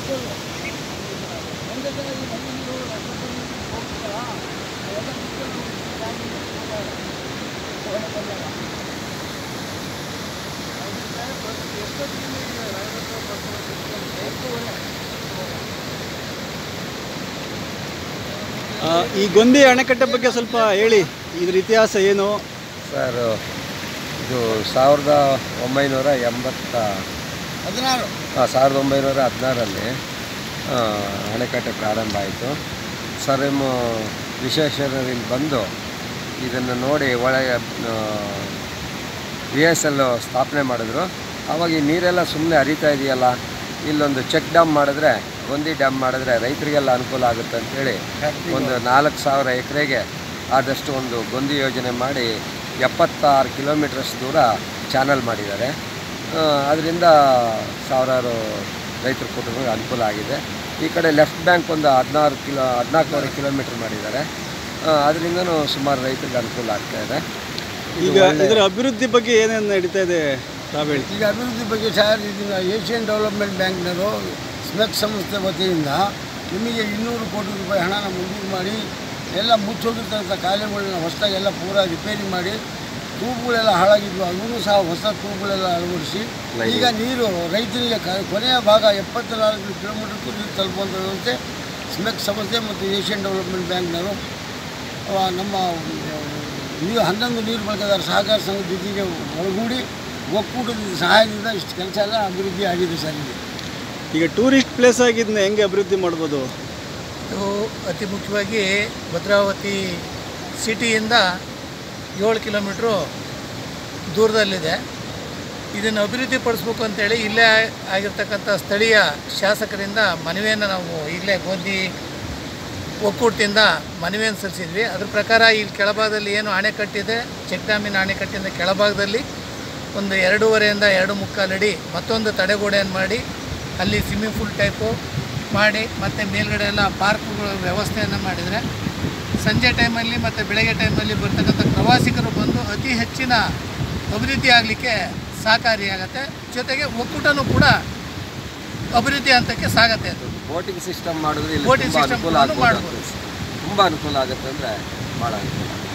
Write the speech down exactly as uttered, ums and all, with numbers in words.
ಈ ಗೊಂದಿ ಅಣೆಕಟ್ಟೆ ಬಗ್ಗೆ ಸ್ವಲ್ಪ ಹೇಳಿ, ಇದ್ರ ಇತಿಹಾಸ ಏನು ಸರ್? ಇದು ಸಾವಿರದ ಒಂಬೈನೂರ ಎಂಬತ್ತ ಹದಿನಾರು ಹಾಂ ಸಾವಿರದ ಒಂಬೈನೂರ ಹದಿನಾರರಲ್ಲಿ ಅಣೆಕಟ್ಟೆ ಪ್ರಾರಂಭ ಆಯಿತು. ಸರ್ ಎಮ್ ವಿಶ್ವೇಶ್ವರಯ್ಯ ಬಂದು ಇದನ್ನು ನೋಡಿ ಒಳಗೆ ವಿ ಎಸ್ ಎಲ್ ಸ್ಥಾಪನೆ ಮಾಡಿದ್ರು. ಆವಾಗ ಈ ನೀರೆಲ್ಲ ಸುಮ್ಮನೆ ಹರಿತಾ ಇದೆಯಲ್ಲ, ಇಲ್ಲೊಂದು ಚೆಕ್ ಡ್ಯಾಮ್ ಮಾಡಿದ್ರೆ, ಗೊಂದಿ ಡ್ಯಾಮ್ ಮಾಡಿದ್ರೆ ರೈತರಿಗೆಲ್ಲ ಅನುಕೂಲ ಆಗುತ್ತೆ ಅಂಥೇಳಿ ಒಂದು ನಾಲ್ಕು ಸಾವಿರ ಎಕರೆಗೆ ಆದಷ್ಟು ಒಂದು ಗೊಂದಿ ಯೋಜನೆ ಮಾಡಿ ಎಪ್ಪತ್ತಾರು ಕಿಲೋಮೀಟ್ರಷ್ಟು ದೂರ ಚಾನಲ್ ಮಾಡಿದ್ದಾರೆ. ಅದರಿಂದ ಸಾವಿರಾರು ರೈತರ ಕುಟುಂಬಕ್ಕೆ ಅನುಕೂಲ ಆಗಿದೆ. ಈ ಕಡೆ ಲೆಫ್ಟ್ ಬ್ಯಾಂಕ್ ಒಂದು ಹದಿನಾರು ಕಿಲೋ ಹದಿನಾಲ್ಕೂವರೆ ಕಿಲೋಮೀಟ್ರ್ ಮಾಡಿದ್ದಾರೆ. ಅದರಿಂದನೂ ಸುಮಾರು ರೈತರಿಗೆ ಅನುಕೂಲ ಆಗ್ತಾ ಇದೆ. ಈಗ ಇದರ ಅಭಿವೃದ್ಧಿ ಬಗ್ಗೆ ಏನೇನು ನಡೀತಾ ಇದೆ ತಾವು ಹೇಳಿ? ಈಗ ಅಭಿವೃದ್ಧಿ ಬಗ್ಗೆ ಸರ್, ಇದನ್ನು ಏಷ್ಯನ್ ಡೆವಲಪ್ಮೆಂಟ್ ಬ್ಯಾಂಕ್ನವರು ಸ್ಮೆಕ್ ಸಂಸ್ಥೆ ವತಿಯಿಂದ ನಿಮಗೆ ಇನ್ನೂರು ಕೋಟಿ ರೂಪಾಯಿ ಹಣನ ಮಂಜೂರು ಮಾಡಿ ಎಲ್ಲ ಮುಚ್ಚೋಗಿರ್ತಕ್ಕಂಥ ಕಾಲುವೆಗಳನ್ನ ಹೊಸದಾಗಿ ಎಲ್ಲ ಪೂರ ರಿಪೇರಿ ಮಾಡಿ, ತೂಬುಗಳೆಲ್ಲ ಹಾಳಾಗಿದ್ವು ಅದನ್ನು ಸಹ ಹೊಸ ತೂಬುಗಳೆಲ್ಲ ಅಳವಡಿಸಿ ಈಗ ನೀರು ರೈತರಿಗೆ ಕೊನೆಯ ಭಾಗ ಎಪ್ಪತ್ನಾಲ್ಕು ಕಿಲೋಮೀಟರ್ಗೂ ನೀರು ತಲುಪುವಂಥ ವ್ಯವಸ್ಥೆ ಸ್ಮೆಕ್ ಸಂಸ್ಥೆ ಮತ್ತು ಏಷ್ಯನ್ ಡೆವಲಪ್ಮೆಂಟ್ ಬ್ಯಾಂಕ್ನವರು ನಮ್ಮ ನೀರು ಹನ್ನೊಂದು ನೀರು ಬಳಕೆದಾರ ಸಹಕಾರ ಸಂಘದ ಜೊತೆಗೆ ಒಳಗೂಡಿ ಒಕ್ಕೂಟದ ಸಹಾಯದಿಂದ ಇಷ್ಟು ಕೆಲಸ ಎಲ್ಲ ಅಭಿವೃದ್ಧಿ ಆಗಿದೆ ಸರ್. ಇಲ್ಲಿ ಈಗ ಟೂರಿಸ್ಟ್ ಪ್ಲೇಸ್ ಆಗಿದ್ದನ್ನ ಹೆಂಗೆ ಅಭಿವೃದ್ಧಿ ಮಾಡ್ಬೋದು? ಇದು ಅತಿ ಮುಖ್ಯವಾಗಿ ಭದ್ರಾವತಿ ಸಿಟಿಯಿಂದ ಏಳು ಕಿಲೋಮೀಟ್ರು ದೂರದಲ್ಲಿದೆ. ಇದನ್ನು ಅಭಿವೃದ್ಧಿ ಪಡಿಸ್ಬೇಕು ಅಂತೇಳಿ ಇಲ್ಲೇ ಆಗಿರ್ತಕ್ಕಂಥ ಸ್ಥಳೀಯ ಶಾಸಕರಿಂದ ಮನವಿಯನ್ನು ನಾವು ಇಲ್ಲೇ ಗೋಂದಿ ಒಕ್ಕೂಟದಿಂದ ಮನವಿಯನ್ನು ಸಲ್ಲಿಸಿದ್ವಿ. ಅದ್ರ ಪ್ರಕಾರ ಇಲ್ಲಿ ಕೆಳಭಾಗದಲ್ಲಿ ಏನು ಅಣೆಕಟ್ಟಿದೆ, ಚೆಕ್ ಡ್ಯಾಮಿನ ಅಣೆಕಟ್ಟಿಂದ ಕೆಳಭಾಗದಲ್ಲಿ ಒಂದು ಎರಡೂವರೆಯಿಂದ ಎರಡು ಮುಕ್ಕಾಲಡಿ ಮತ್ತೊಂದು ತಡೆಗೋಡೆಯನ್ನು ಮಾಡಿ ಅಲ್ಲಿ ಸ್ವಿಮ್ಮಿಂಗ್ ಪೂಲ್ ಟೈಪು ಮಾಡಿ ಮತ್ತು ಮೇಲ್ಗಡೆ ಎಲ್ಲ ಪಾರ್ಕ್ಗಳ ವ್ಯವಸ್ಥೆಯನ್ನು ಮಾಡಿದರೆ ಸಂಜೆ ಟೈಮಲ್ಲಿ ಮತ್ತು ಬೆಳಗ್ಗೆ ಟೈಮಲ್ಲಿ ಬರ್ತಕ್ಕಂಥ ಪ್ರವಾಸಿಗರು ಬಂದು ಅತಿ ಹೆಚ್ಚಿನ ಅಭಿವೃದ್ಧಿ ಆಗಲಿಕ್ಕೆ ಸಹಕಾರಿಯಾಗತ್ತೆ. ಜೊತೆಗೆ ಒಕ್ಕೂಟನೂ ಕೂಡ ಅಭಿವೃದ್ಧಿ ಹಂತಕ್ಕೆ ಸಾಗತ್ತೆ. ಅದು ಬೋಟಿಂಗ್ ಸಿಸ್ಟಮ್ ಮಾಡಿದ್ರೆ ಬೋಟಿಂಗ್ ಸಿಸ್ಟಮ್ ಅನುಕೂಲ ಆಗುತ್ತೆ, ತುಂಬ ಅನುಕೂಲ ಆಗುತ್ತೆ ಅಂದರೆ ಭಾಳ ಅನುಕೂಲ.